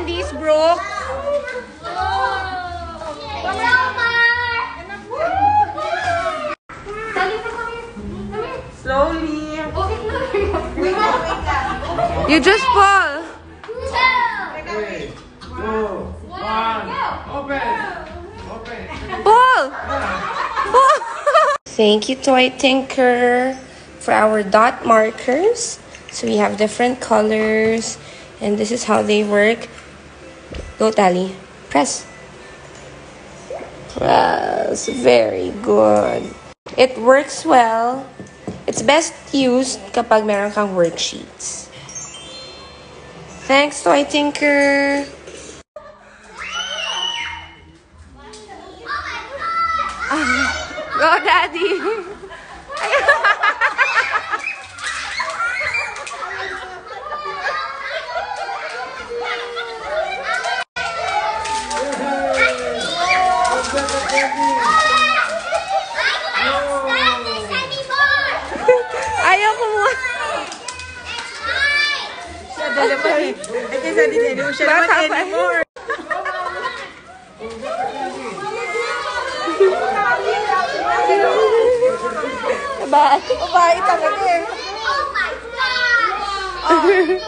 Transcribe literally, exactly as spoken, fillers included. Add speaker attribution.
Speaker 1: candies, Brooke.
Speaker 2: Slowly.
Speaker 1: You just fall.
Speaker 2: Three, two, one. Open. Open.
Speaker 1: Fall. Fall. Thank you, Toy Tinker, for our dot markers. So we have different colors, and this is how they work. Go, Tali. Press. Press. Very good. It works well. It's best used kapag meron kang worksheets. Thanks, Toy Tinker. Go, Daddy. Ayaw ko mo.
Speaker 2: Bata pa.
Speaker 1: Bye.
Speaker 2: Bye talaga eh.
Speaker 3: Oh my God!